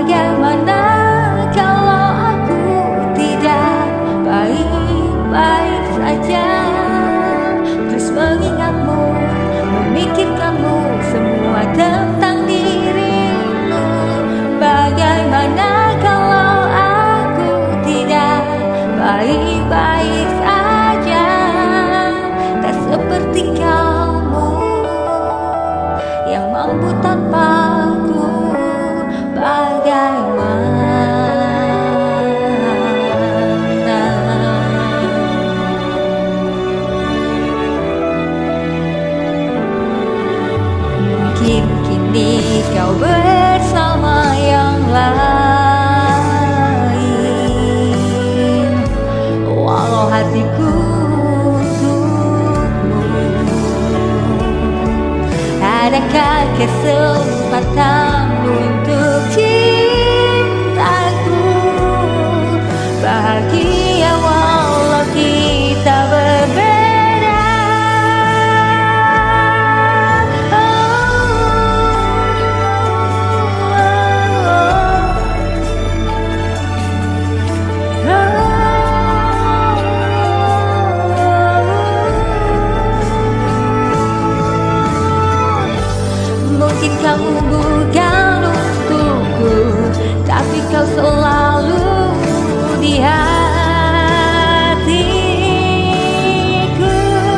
Bagaimana kalau aku tidak baik-baik saja, terus mengingatmu, memikirkanmu, semua tentang dirimu. Bagaimana kalau aku tidak baik-baik saja, tak seperti kamu yang mampu tanpaku. Bagaimana mungkin kini kau bersama yang lain, walau hatiku untukmu. Adakah kesempatan untuk cintaku? Bahagia walau kita berbeda. Mungkin kamu bukan untukku, tapi kau selalu di hatiku.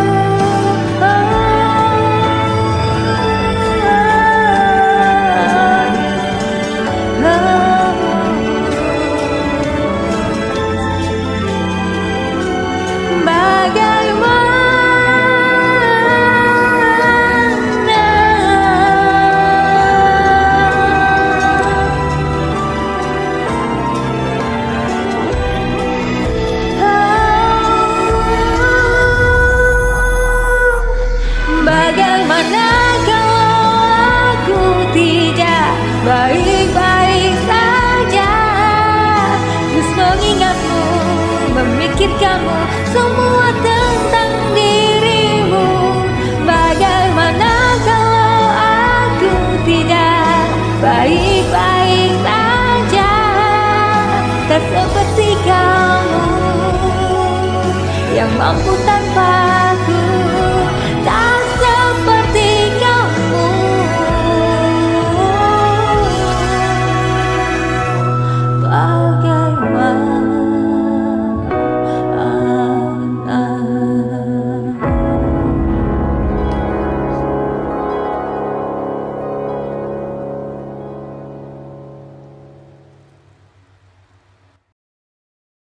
Bagaimana kalau aku tidak baik-baik saja, terus mengingatmu, memikirkanmu, semua tentang dirimu. Bagaimana kalau aku tidak baik-baik saja, tak seperti kamu yang mampu tanpa